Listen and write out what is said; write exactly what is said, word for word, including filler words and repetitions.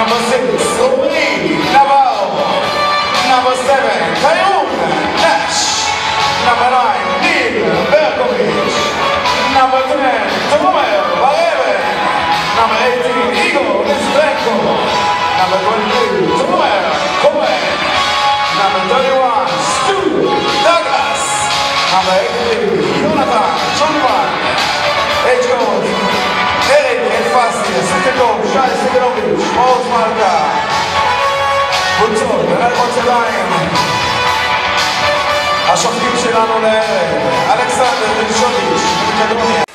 Number six, Lee Navarro. Number seven, Kayum Nash. Number nine, Neil Berkovich. Number ten, Tomoyo Barebe. Number eighteen, Igor Nestrenko. Number twenty-two, Tomoyo Kobe. Number thirty-one, Stu Douglas. Number eighty-three, Jonathan Chonman. Age code, Eric Elfasi, City code, Shai Sigerovic, Maoz Malka. קבוצות, בני ירושלים. השופטים שלנו לערב, אלכסנדר דרישוביץ' מקדוניה.